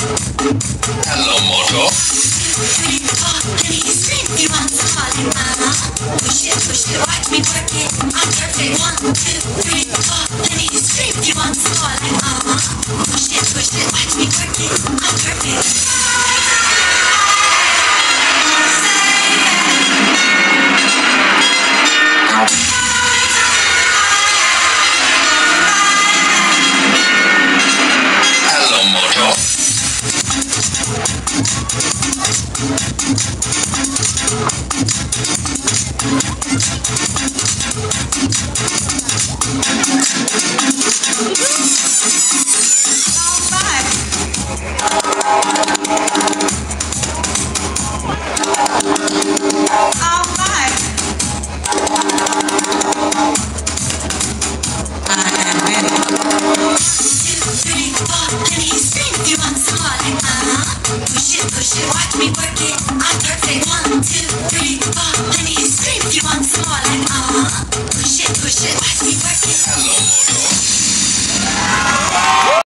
Hello, Moto. And he screams, he wants to call him mama. Push it, watch me work it. I'm perfect. 1, 2, 3, 4. And he screams, he wants to call him mama. Push it, watch me work it. I'm perfect. Hello, Moto. Push it, watch me work it. I'm perfect. 1, 2, 3, 4. And he screams, he wants more like Push it, watch me work it. Hello, Moto.